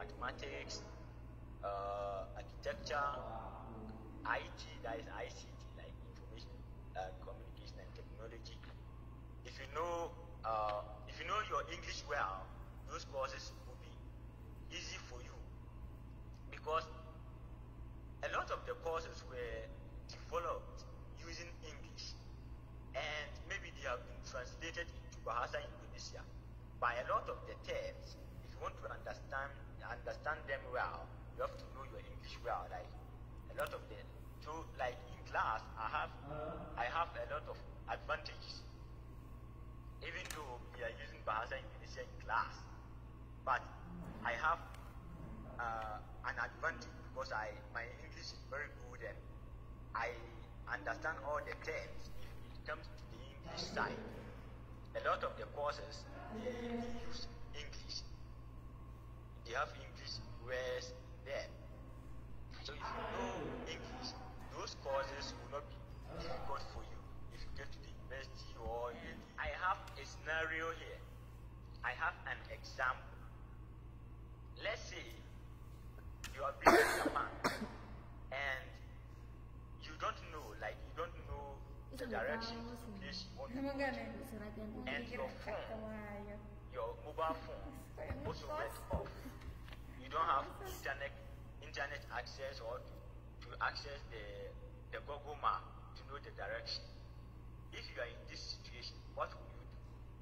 mathematics, architecture, IT, that is ICT, like information, communication and technology. If you know your English well, those courses will be easy for you, because a lot of the courses were developed using English, and maybe they have been translated into Bahasa Indonesia. By a lot of the terms, if you want to understand them well, you have to know your English well. Like a lot of them. So, like in class, I have a lot of advantages. Even though we are using Bahasa Indonesia in class, but I have an advantage because my English is very good and I understand all the terms. If it comes to the English side, a lot of the courses they use English. They have English words there. So if you know English, those courses will not be difficult for you if you get to the university or I have a scenario here. I have an example. Let's say you are been in Japan and you don't know the direction to the place you want to go to. And your mobile phone also went off. You don't have internet access or to access the Google map to know the direction. If you are in this situation, what will you do?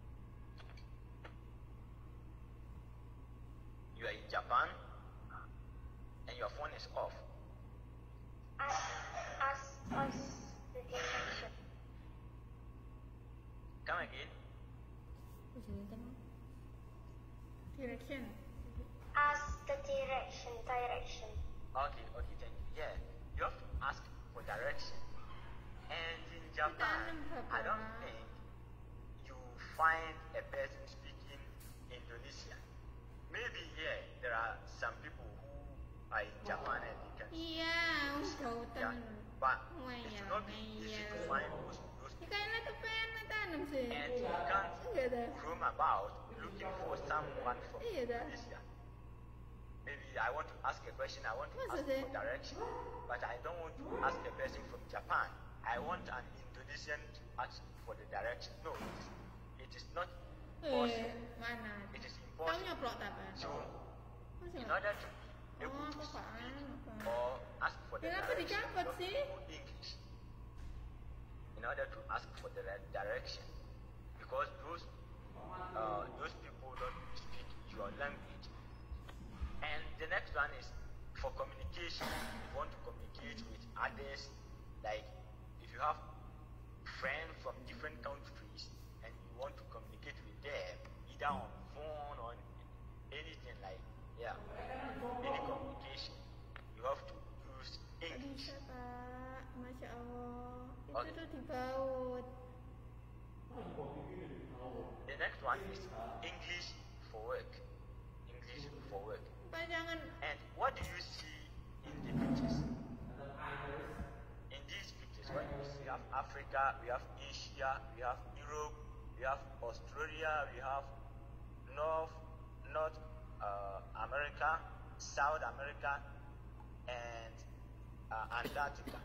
You are in Japan and your phone is off. Ask the direction. Come again. Direction. Ask the direction. Okay, thank you. Yeah, you have to ask for direction. And in Japan, I don't think you find a person speaking Indonesian. Maybe there are some people who are in Japan and they can speak Indonesian. But it should not be easy to find those people. And you can't roam about looking for someone from Indonesia. Maybe I want to ask a question, I want to ask for direction, but I don't want to ask a person from Japan. I want an Indonesian to ask for the direction. No, it is not possible. It is impossible. So, in order to be able to speak or ask for the direction, you have to know English. In order to ask for the direction, because those people don't speak your language. And the next one is for communication. If you want to communicate with others, like if you have friends from different countries and you want to communicate with them, either on phone or anything like any communication, you have to use English. Masya Allah. Okay. Itu dibaut. The next one is English for work. English for work. And what do you see in the pictures? In these pictures, what do you see? We have Africa, we have Asia, we have Europe, we have Australia, we have North America, South America, and Antarctica.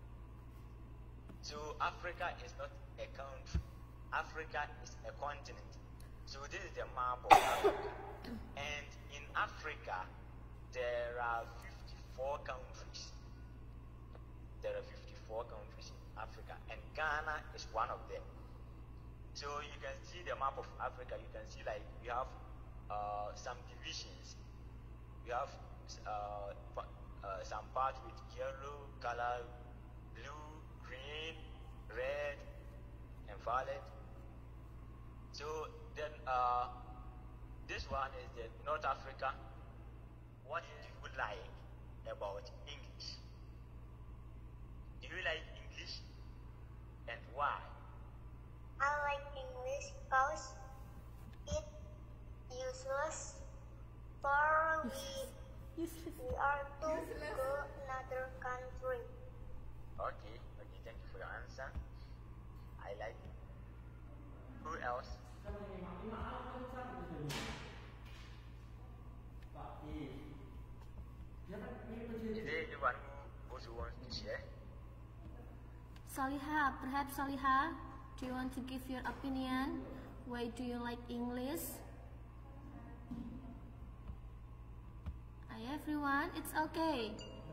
So Africa is not a country. Africa is a continent. So this is the map of Africa. And in Africa, there are 54 countries. There are 54 countries in Africa, and Ghana is one of them. So you can see the map of Africa. You can see like we have some divisions. We have some part with yellow color, blue, green, red, and violet. So then this one is the North Africa. What do you like about English? Do you like English? And why? I like English because it useless for we are to go another country. Okay, thank you for your answer. I like it. Who else? Saliha, perhaps Saliha, do you want to give your opinion? Why do you like English? Hi everyone, it's okay.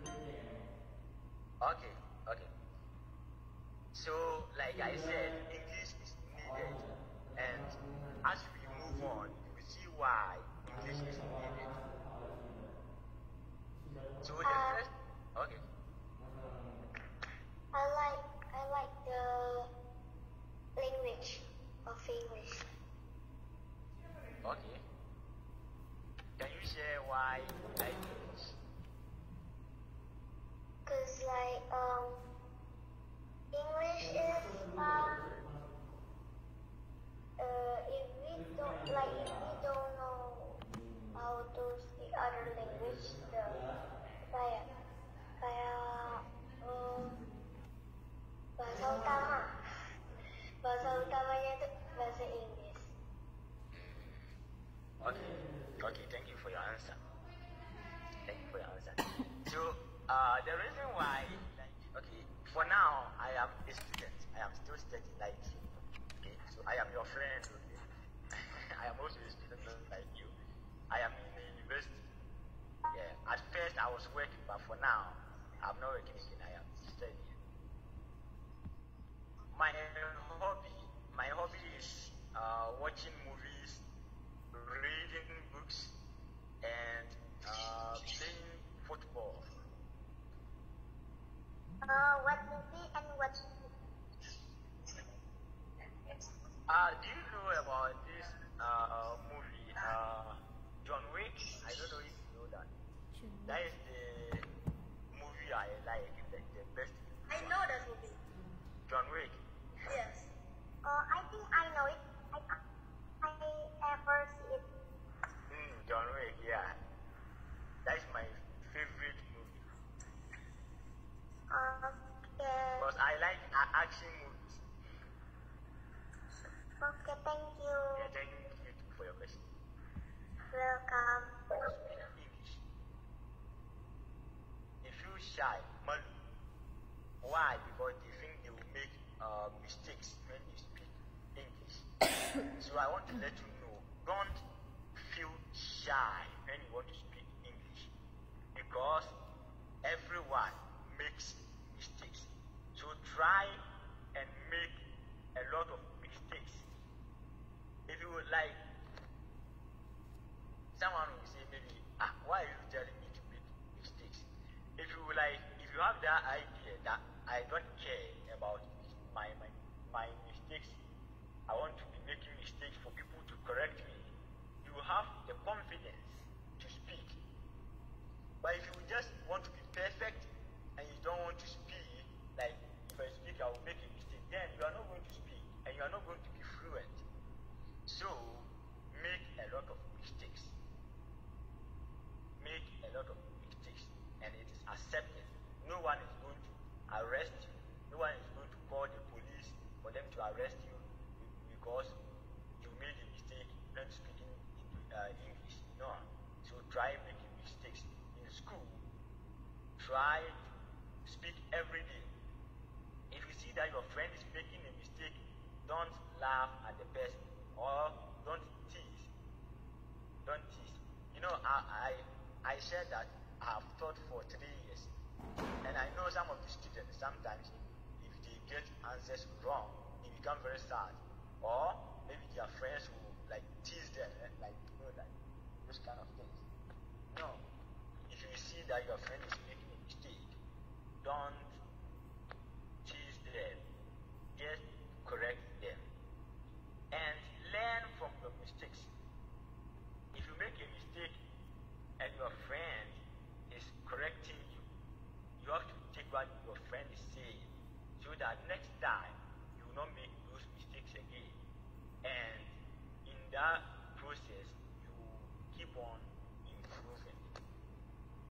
Okay, okay. So, like I said, English is needed, and as we move on, you will see why English is needed. So the first, okay. I like the language of English. Okay. Can you share why you like English? Cause like English is if we don't know how to speak other language, kayak bahasa utamanya itu bahasa Inggris. Okay, okay, thank you for your answer. Thank you for your answer. So, the reason why, like, okay, for now, I am a student. I am still studying like you. Okay, so I am your friend. Okay? I am also a student like you. I am in the university. Yeah, at first I was working, but for now, I'm not working again. I am studying. My hobby is watching movies, reading books, and playing football. What movie and what? Do you know about this movie, John Wick? I don't know if you know that. That is the movie I like, the best. I know that movie. John Wick. Yes. I think I know it. I ever see it. John Wick, yeah. That's my favorite movie. Okay. Because I like action movies. Okay, thank you. Yeah, thank you for your question. Welcome. Speak English. They feel shy, malu. Why? Because they think they will make mistakes when they speak English. So I want to let you know, don't feel shy when you want to speak English, because everyone makes mistakes. So try and make a lot of mistakes. If you would like, someone will say maybe, why are you telling me to make mistakes? If you would like, if you have that idea that I don't care about my mistakes, I want to be making mistakes for people to correct me, you have the confidence to speak. But if you just want to be perfect and you don't want to speak, like if I speak I will make a mistake, then you are not going to speak and you are not going to be fluent. So make a lot of mistakes. Make a lot of mistakes, and it is accepted. No one is going to arrest you. No one is going to call the police for them to arrest you because you made a mistake not speaking English. No. So try making mistakes in school. Try to speak every day. If you see that your friend is making a mistake, don't laugh at the person or don't tease. Don't tease. You know, I said that I have taught for 3 years, and I know some of the students sometimes, if they get answers wrong, they become very sad, or maybe their friends will like tease them, like like those kind of things. No, if you see that your friend is making a mistake, don't tease them, just correct them, and learn from your mistakes. If you make a mistake and your friend is correcting you, you have to take what your friend is saying so that next time you will not make those mistakes again. And in that process, you keep on